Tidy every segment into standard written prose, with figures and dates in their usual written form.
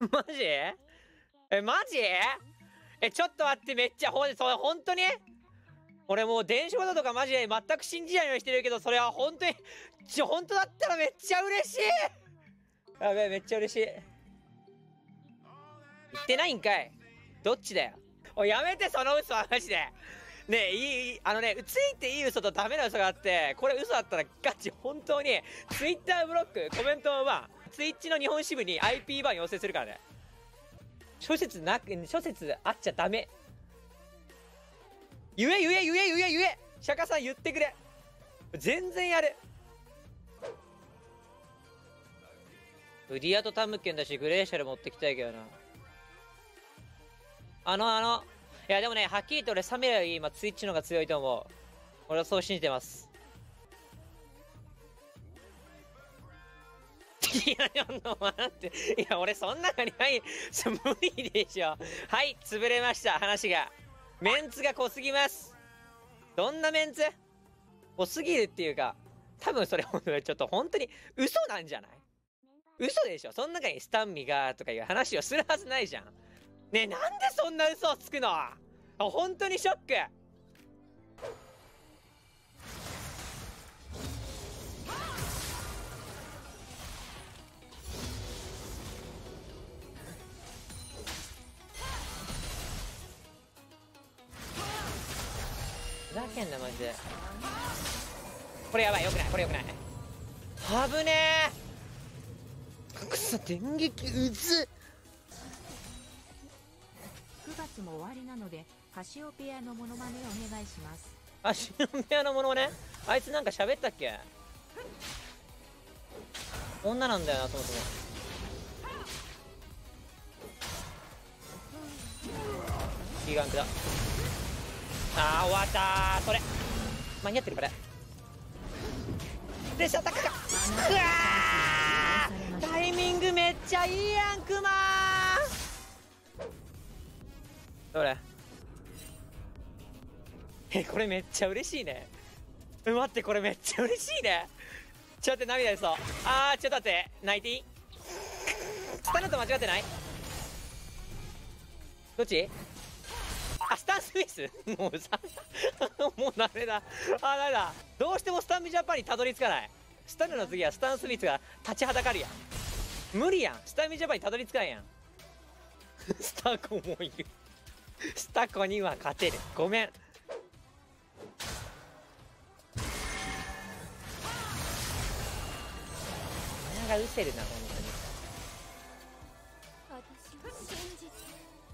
マジ？マジ？ちょっと待って、めっちゃそれ本当に？俺もう電子バトとかマジで全く信じないようにしてるけど、それは本当に本当だったらめっちゃ嬉しい。やべえ、めっちゃ嬉しい。言ってないんかい。どっちだよ。おい、やめてその嘘はマジで。ねえ、ついていい嘘とダメな嘘があって、これ嘘だったらガチ本当に Twitter ブロック、コメントバン、Twitch の日本支部に IP バン要請するからね。諸説あっちゃダメ。言え釈迦さん言ってくれ。全然やる。ブリアとタムケンだし、グレーシャル持ってきたいけどな。いやでもね、はっきりと俺サメより今ツイッチの方が強いと思う。俺はそう信じてます。いや、ちょっと待って。いや、俺そんなのに無理でしょ。はい、潰れました、話が。メンツが濃すぎます。どんなメンツ？濃すぎるっていうか、多分それちょっと本当に嘘なんじゃない？嘘でしょ。その中にスタンミがとかいう話をするはずないじゃん。ねえ、なんでそんな嘘をつくの？本当にショック。ふざけんなマジで。これやばい、よくない、これよくない。危ねえ。くそ、電撃うず。 9月も終わりなのでカシオペアのモノマネお願いします。 カシオペアのモノマネ？あいつなんか喋ったっけ？女なんだよな、そもそも。ギガンクだ。あー、終わったー。それ間に合ってるこれ。でしょ、アタックか。うわー、タイミングめっちゃいいやん、クマー。どれ？これめっちゃ嬉しいね。待って、これめっちゃ嬉しいね。ちょっと待って、涙出そう。ちょっと待って、泣いていい？スタンと間違ってない？どっち？スタン・スミスもうさもうダメだ。ダメだ。どうしてもスタン・ジャパンにたどり着かない。スタンの次はスタン・スミスが立ちはだかるやん。無理やん。スタン・ジャパンにたどり着かんやん。スタコもいる。スタコには勝てる。ごめん。鼻がうせるな、本当に。 私を信じて。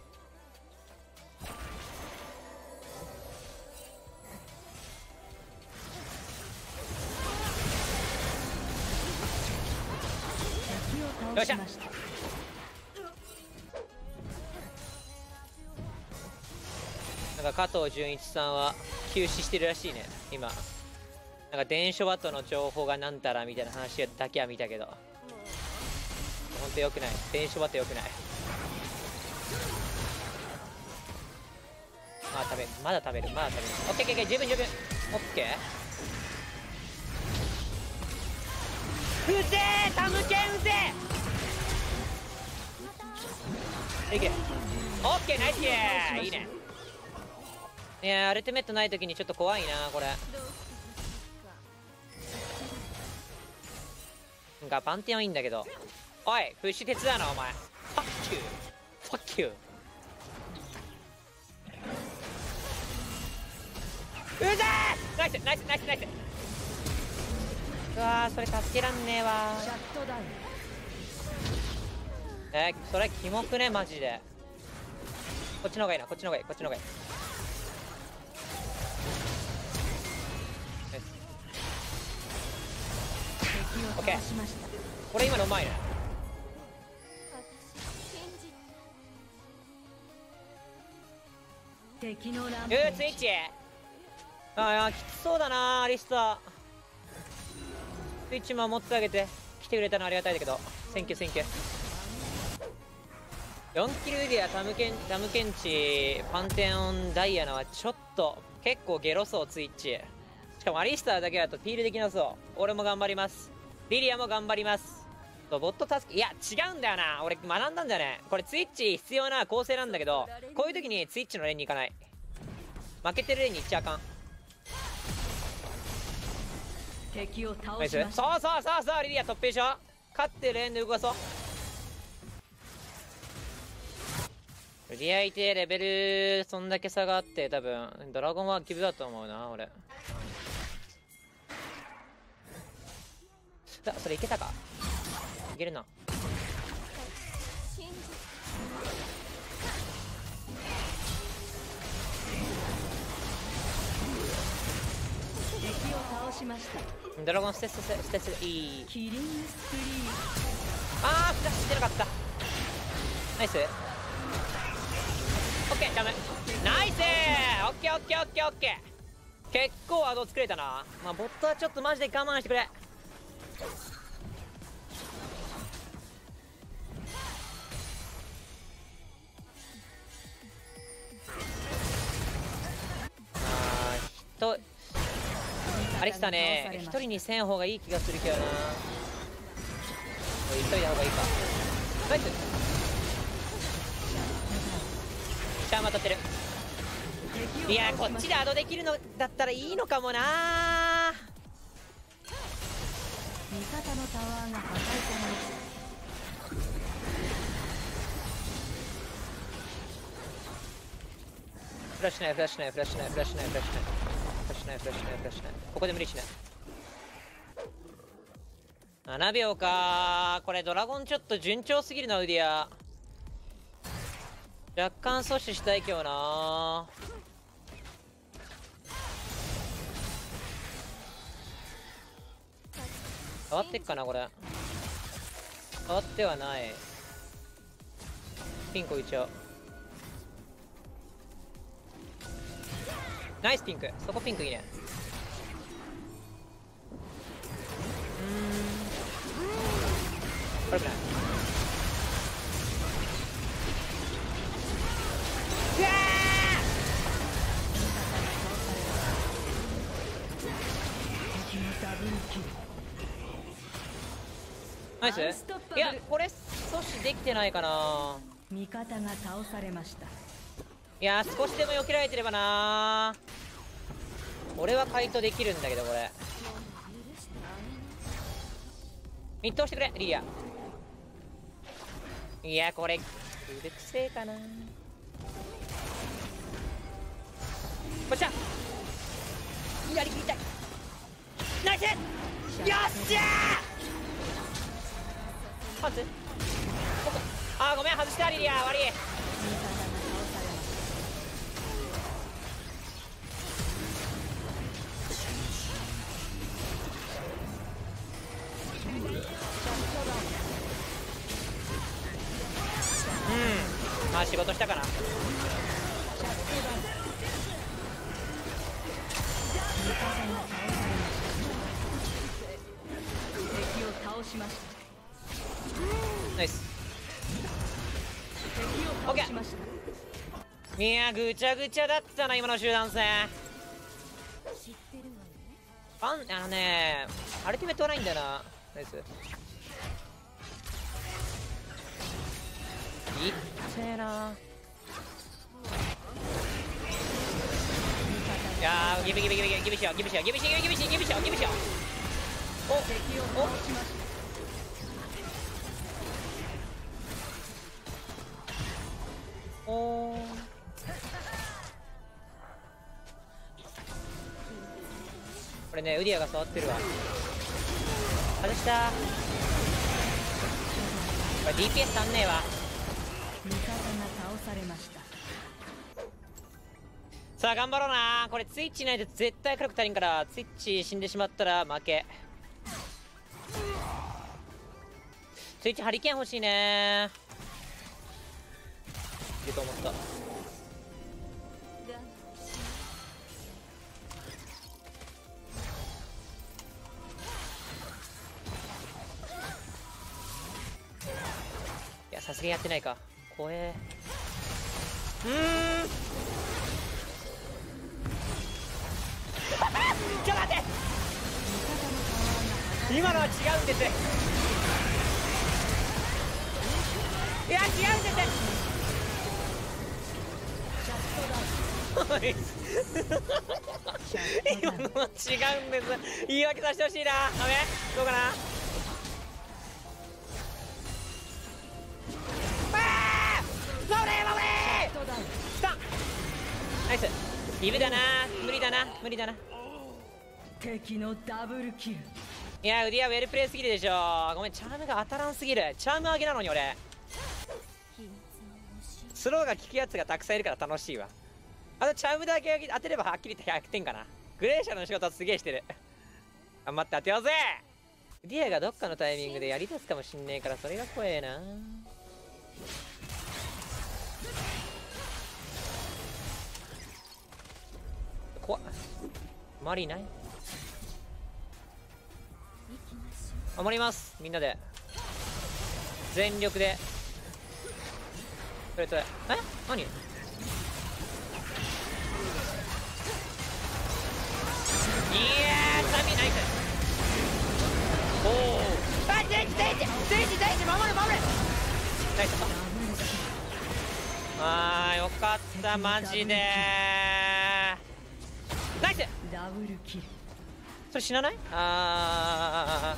よっしゃ。なんか加藤純一さんは休止してるらしいね今。なんか電書バトの情報がなんたらみたいな話だけは見たけど、ほんとよくない。電書バトよくない。まだ食べる。オッケーオッケー、十分オッケー。うぜー、タムケンうぜー。いけ。オッケー、ナイスキー。いいね。いやー、アルティメットない時にちょっと怖いなこれ。なんかパンティオンいいんだけど。おい、プッシュ手伝うなお前。ファッキュー。うぜー。ナイス。うわー、それ助けらんねえわー。 シャットダウン。 それキモくねマジで。こっちの方がいいな。こっちの方がいい。オッケー。これ今のうまいね。 敵のランスイッチ。きつそうだなアリスタ。スイッチ守ってあげて来てくれたのありがたいだけど、センキュー。4キルではタムケンチパンテオンダイアナはちょっと結構ゲロそうツイッチ。しかもアリスターだけだとピールできなそう。俺も頑張ります。リリアも頑張ります。 ボット助け、いや違うんだよな、俺学んだんだよね。これツイッチ必要な構成なんだけど、こういう時にツイッチのレーンに行かない。負けてるレーンに行っちゃあかん。 敵を倒ナイス。 しました。 そうそうそうそう、リリアトップでしょ。勝ってレーンで動かそう。リリアいてレベルそんだけ差があって、多分ドラゴンはギブだと思うな俺。それいけたか。いけるな。 敵を倒しました。 ドラゴン捨ていい。 キリングスプリあーフラッシュしてなかった。ナイス。オッケーダメ。ナイスオッケーオッケーオッケーオッケー。結構ワード作れたな。まあボットはちょっとマジで我慢してくれ。アレキサね、一人にせん方がいい気がするけどな。一人の方がいいか。ナイス。シャーマ当たってる。いやこっちでアドできるのだったらいいのかもな。 味方のタワーが破壊されました。 フラッシュないフラッシュないフラッシュないフラッシュないフラッシュないフラッシュないフラッシュないフラッシュない。ここで無理しない。7秒か。これドラゴンちょっと順調すぎるな。ウディア若干阻止したいけどな。変わってっかなこれ。変わってはない。ピンク置いちゃう。ナイスピンク。そこピンクいいね。悪くない。うわナイス。いやこれ阻止できてないかな。 味方が倒されました。 いや少しでも避けられてればな。俺は回答できるんだけどこれ。ミット押してくれリリア。いやこれうるくせえかな。こっちゃやりきりたい。ナイス。よっしゃーパンツ。あーごめん外したリリア悪い。まあ仕事したかな。 敵を倒しました。 ナイス。 敵を倒しました。 いやぐちゃぐちゃだったな今の集団戦。あのねアルティメットはないんだよな。ナイス。いっせえな。いやーギブギブギブギブギブしようギブしようギブしようギブしようギブしようギブしよう。おおおこれねウディアが触ってるわ。外した。これ DPS 足んねえわ。 味方が倒されました。 さあ頑張ろうな。これツイッチないと絶対火力足りんから。ツイッチ死んでしまったら負け。ツイッチハリケーン欲しいね。いると思った。いやさすがにやってないか。怖え。ちょっと待って今のは違うんです。 いや違うんです今のは違うんです。言い訳させてほしいな。ダメどうかな。あー守れ守れスタンナイス。リブだな。無理だな無理だな。 敵のダブルキル。 いやウディアウェルプレイすぎるでしょ。ごめんチャームが当たらんすぎる。チャーム上げなのに俺スローが効くやつがたくさんいるから楽しいわ。あとチャームだけ当てればはっきり言って100点かな。グレーシャルの仕事はすげえしてる。頑張って当てようぜ。ウディアがどっかのタイミングでやりだすかもしんねえからそれが怖えな。怖っ。周りいない。守りますみんなで全力で。それそれ何。いやーサミナイス。おおあデイジ守れ守れナイス。あーよかったマジでナイス。 ダブルキル。 それ死なない。あ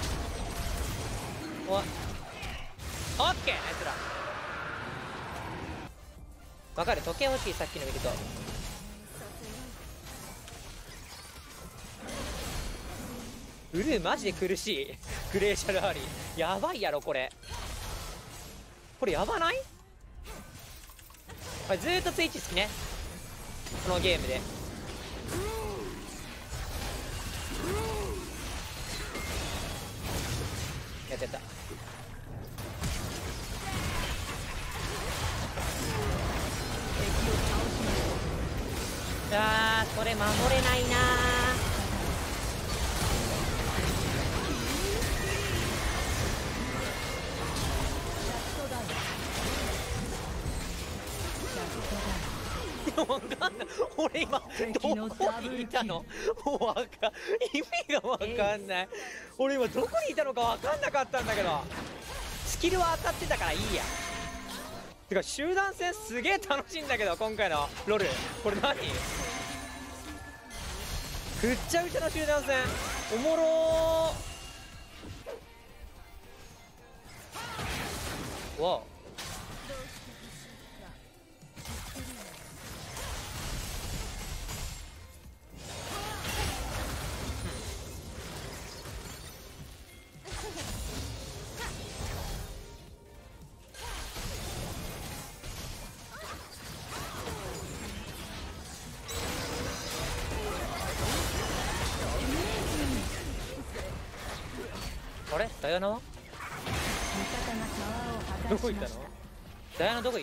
ーおオッケーナイスだ。わかる時計欲しいさっきの見ると。ブルーマジで苦しい。グレーシャルアーリーやばいやろこれ。これやばない。これずーっとツイッチ好きねこのゲームで。やってた。あーそれ守れないな。わかんない俺今どこにいたの。もう意味がわかんない。俺今どこにいたのかわかんなかったんだけどスキルは当たってたからいいや。てか集団戦すげえ楽しいんだけど今回のロル。これ何ぐっちゃぐちゃの集団戦おもろー。わおあれダイアナは味方がタワーを破どこ行ったの。 壊しました。 ダイアナどこ行った。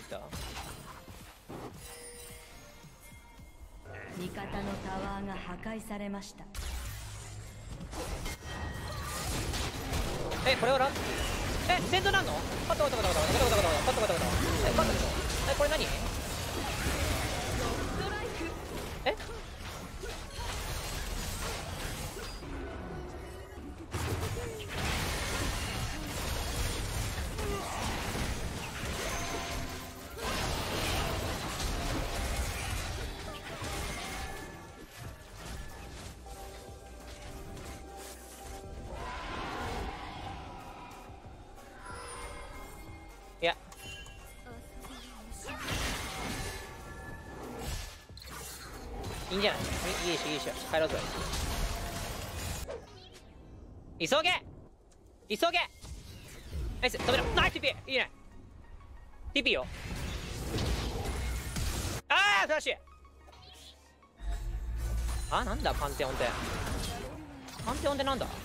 味方のタワーが破壊されました。 これはラン戦闘なんの。パッとパッとパッとパッとパッとパッとパッとパッとパッとパッとでしょ。これ何いやいいんじゃない。いいでしょいいでしょ帰ろうぜ。急げナイス止めろ。ナイス TP いいね TP よ。あーフラッシュ。なんだパンテオンってなんだこ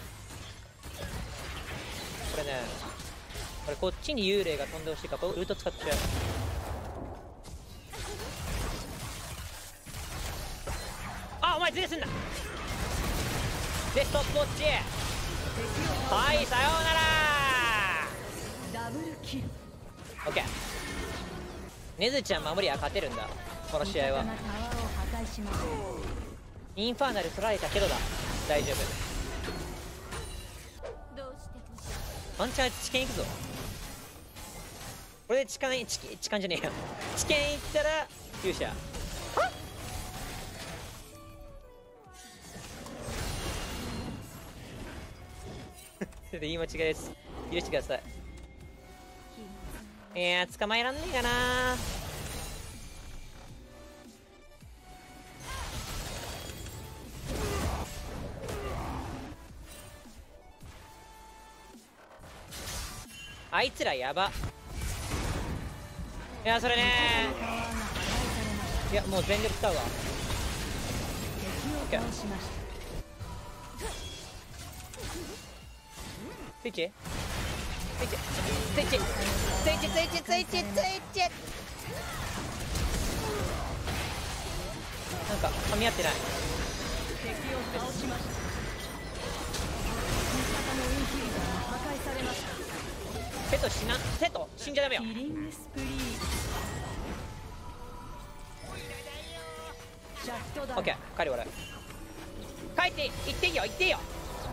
れね。これこっちに幽霊が飛んでほしいからウルト使っちゃう。お前ズレすんな。でストップウォッチ。はいさようなら。 ダブルキル。 オッケー。ネズちゃん守りは勝てるんだこの試合は。 味方がタワーを破壊しました。 インファーナル取られたけどだ大丈夫。ワンチャン知見いくぞ。ここれで痴漢じゃねえよ。知見いったら勇者。それで言い間違いです。許してください。いやー、捕まえらんねえかなー。あいつらやば。いやそれねー、いやもう全力使うわ。 敵を倒しました。 スイッチスイッチスイッチスイッチスイッチスイッチスイッチスイッチ。なんか噛み合ってない。 敵を倒しました。味方のインヒビターが破壊されました。 セト死な、セト死んじゃダメよ。 キリングスプリー。シャットダウン。 オッケー、帰る俺。帰って行っていいよ、行っていいよ。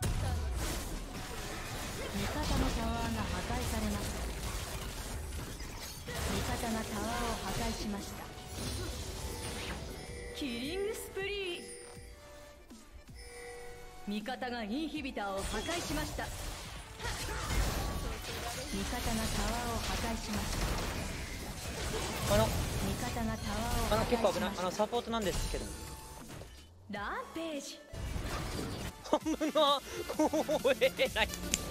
味方のタワーが破壊されました。味方がタワーを破壊しました。キリングスプリー。味方がインヒビターを破壊しました。味方がタワーを破壊しました。味方がタワーを破壊しました。 結構危ない。サポートなんですけど。 ランページ。 本物怖えない。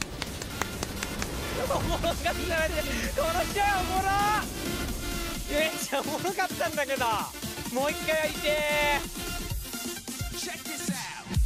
おもろかったね。この試合おもろ。めっちゃおもろかったんだけど、もう一回やりてー。